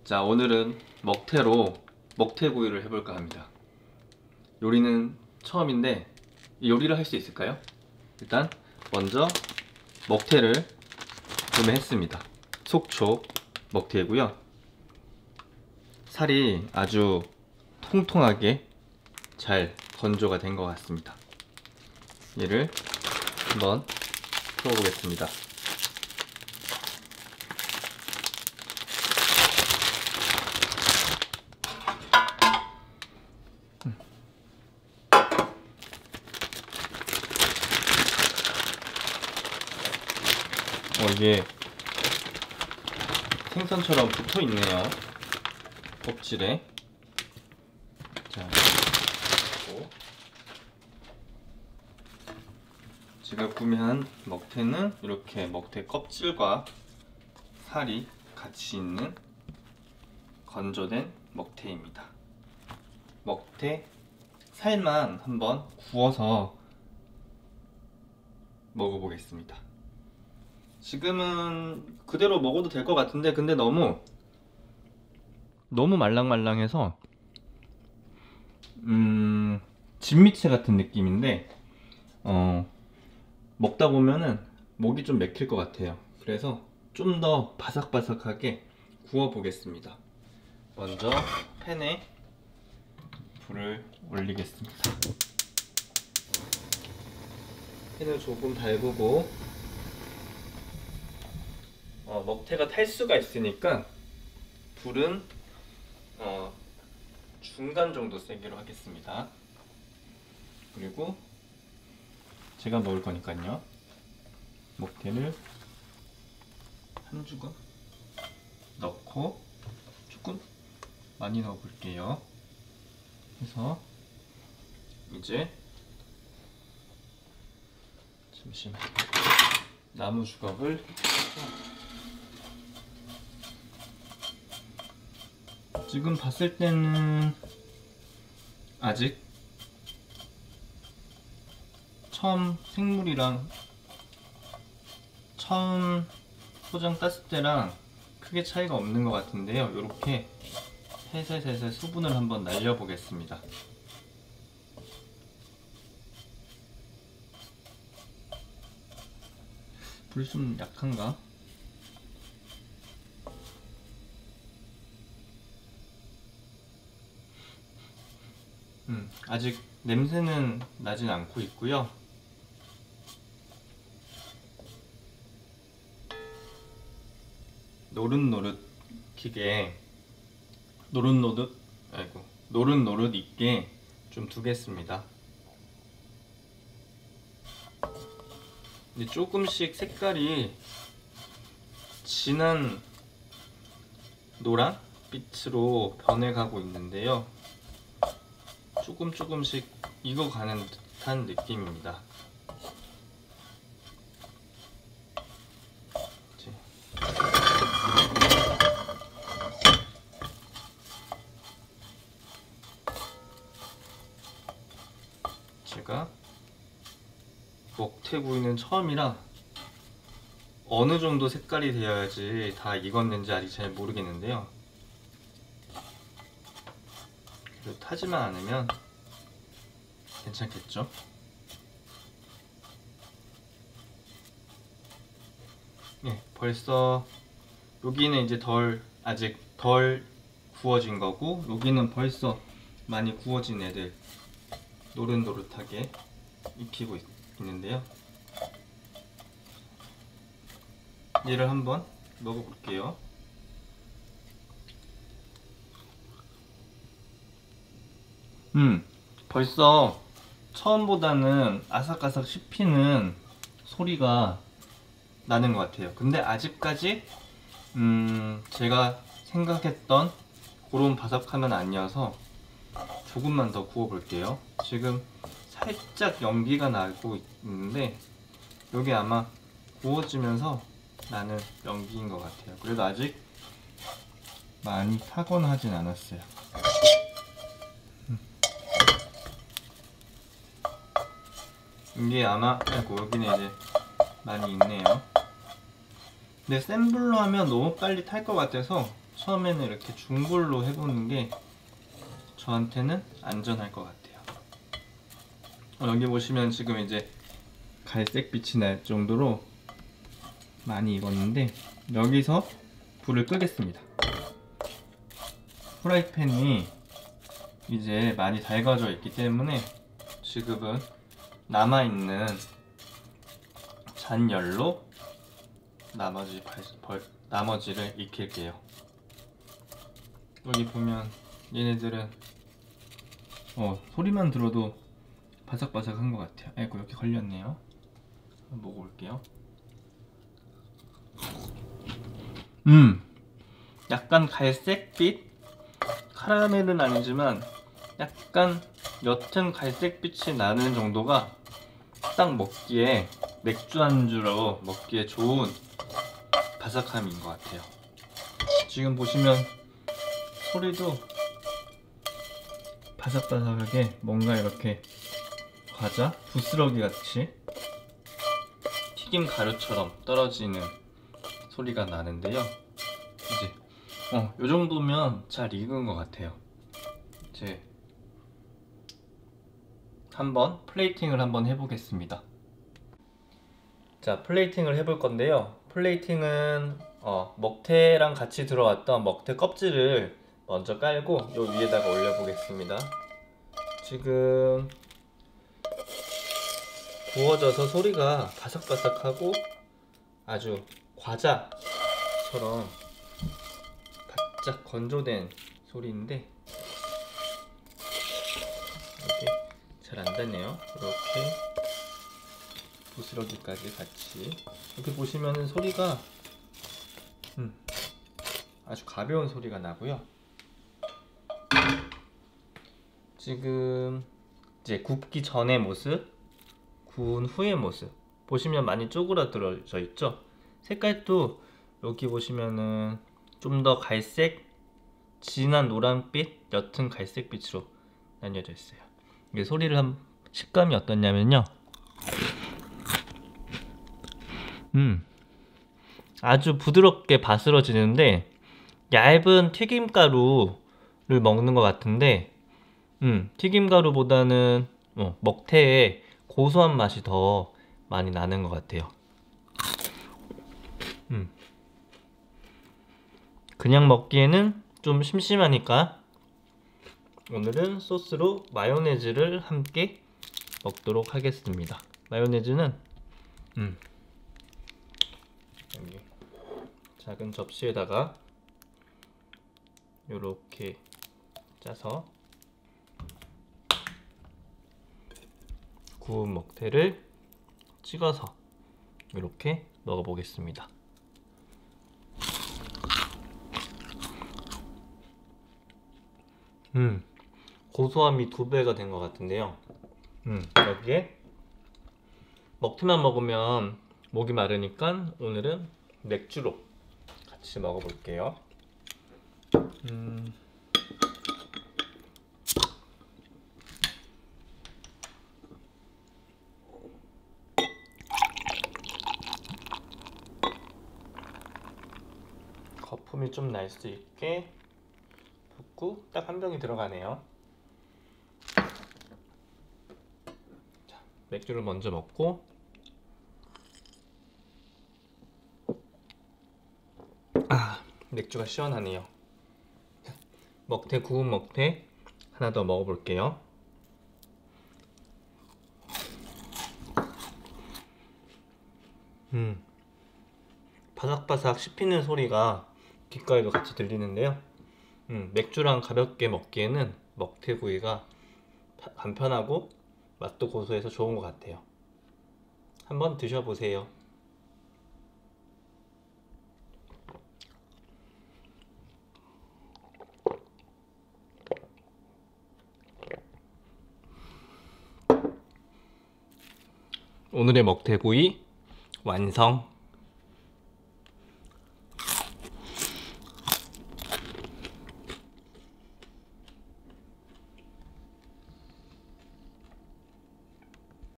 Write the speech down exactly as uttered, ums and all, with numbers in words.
자, 오늘은 먹태로 먹태구이를 해볼까 합니다. 요리는 처음인데 요리를 할 수 있을까요? 일단 먼저 먹태를 구매했습니다. 속초 먹태고요. 살이 아주 통통하게 잘 건조가 된 것 같습니다. 얘를 한번 풀어보겠습니다. 어, 이게 생선처럼 붙어 있네요. 껍질에. 자, 그리고 제가 구매한 먹태는 이렇게 먹태 껍질과 살이 같이 있는 건조된 먹태입니다. 먹태 살만 한번 구워서 먹어보겠습니다. 지금은 그대로 먹어도 될 것 같은데 근데 너무 너무 말랑말랑해서 음... 진미채 같은 느낌인데 어... 먹다 보면은 목이 좀 맥힐 것 같아요. 그래서 좀 더 바삭바삭하게 구워 보겠습니다. 먼저 팬에 불을 올리겠습니다. 팬을 조금 달구고 어, 먹태가 탈 수가 있으니까 불은 어, 중간 정도 세기로 하겠습니다. 그리고 제가 먹을 거니까요. 먹태를 한 주걱 넣고 조금 많이 넣어 볼게요. 해서 이제 잠시만 나무 주걱을 지금 봤을 때는 아직 처음 생물이랑 처음 포장 땄을 때랑 크게 차이가 없는 것 같은데요. 이렇게 살살살살 수분을 한번 날려 보겠습니다. 불이 좀 약한가? 음, 아직 냄새는 나진 않고 있고요. 노릇노릇하게 노릇노릇 아이고 노릇노릇 있게 좀 두겠습니다. 이제 조금씩 색깔이 진한 노란빛으로 변해가고 있는데요. 조금 조금씩 익어가는 듯한 느낌입니다. 제가 먹태구이는 처음이라 어느 정도 색깔이 되어야지 다 익었는지 아직 잘 모르겠는데요. 그래도 타지만 않으면 괜찮겠죠? 네, 벌써 여기는 이제 덜 아직 덜 구워진 거고 여기는 벌써 많이 구워진 애들 노릇노릇하게 익히고 있, 있는데요. 얘를 한번 먹어볼게요. 음, 벌써 처음보다는 아삭아삭 씹히는 소리가 나는 것 같아요. 근데 아직까지 음, 제가 생각했던 그런 바삭함은 아니어서 조금만 더 구워 볼게요. 지금 살짝 연기가 나고 있는데 여기 아마 구워지면서 나는 연기인 것 같아요. 그래도 아직 많이 타거나 하진 않았어요. 이게 아마 아이고 여기는 이제 많이 있네요. 근데 센 불로 하면 너무 빨리 탈 것 같아서 처음에는 이렇게 중불로 해보는 게 저한테는 안전할 것 같아요. 어, 여기 보시면 지금 이제 갈색빛이 날 정도로 많이 익었는데 여기서 불을 끄겠습니다. 프라이팬이 이제 많이 달궈져 있기 때문에 지금은 남아있는 잔열로 나머지 발, 벌, 나머지를 익힐게요. 여기 보면 얘네들은 어 소리만 들어도 바삭바삭한 것 같아요. 아이고 여기 걸렸네요. 한번 먹어볼게요. 음 약간 갈색빛? 카라멜은 아니지만 약간 옅은 갈색빛이 나는 정도가 딱 먹기에 맥주 안주로 먹기에 좋은 바삭함인 것 같아요. 지금 보시면 소리도 바삭바삭하게 뭔가 이렇게 과자? 부스러기 같이 튀김 가루처럼 떨어지는 소리가 나는데요. 이제 어, 요 정도면 잘 익은 것 같아요. 이제 한번 플레이팅을 한번 해보겠습니다. 자, 플레이팅을 해볼 건데요. 플레이팅은 어, 먹태랑 같이 들어왔던 먹태 껍질을 먼저 깔고 요 위에다가 올려보겠습니다. 지금 구워져서 소리가 바삭바삭하고 아주 과자처럼 바짝 건조된 소리인데 이게 잘 안되네요. 이렇게 부스러기까지 같이 이렇게 보시면은 소리가 음, 아주 가벼운 소리가 나고요. 지금 이제 굽기 전의 모습, 구운 후의 모습 보시면 많이 쪼그라들어져 있죠. 색깔도 여기 보시면은 좀 더 갈색, 진한 노란빛, 옅은 갈색빛으로 나뉘어져 있어요. 이게 소리를 한 식감이 어떻냐면요. 음, 아주 부드럽게 바스러지는데 얇은 튀김가루를 먹는 것 같은데 음, 튀김가루보다는 어, 먹태의 고소한 맛이 더 많이 나는 것 같아요. 음. 그냥 먹기에는 좀 심심하니까 오늘은 소스로 마요네즈를 함께 먹도록 하겠습니다. 마요네즈는 음, 여기 작은 접시에다가 요렇게 짜서 구운 먹태를 찍어서 이렇게 먹어보겠습니다. 음, 고소함이 두 배가 된 것 같은데요. 음, 여기에 먹태만 먹으면 목이 마르니까 오늘은 맥주로 같이 먹어볼게요. 음. 거품이 좀 날 수 있게 붓고 딱 한 병이 들어가네요. 자, 맥주를 먼저 먹고 아, 맥주가 시원하네요. 먹태, 구운 먹태 하나 더 먹어볼게요. 음, 바삭바삭 씹히는 소리가 귓가에도 같이 들리는데요. 음, 맥주랑 가볍게 먹기에는 먹태구이가 간편하고 맛도 고소해서 좋은 것 같아요. 한번 드셔보세요. 오늘의 먹태구이 완성!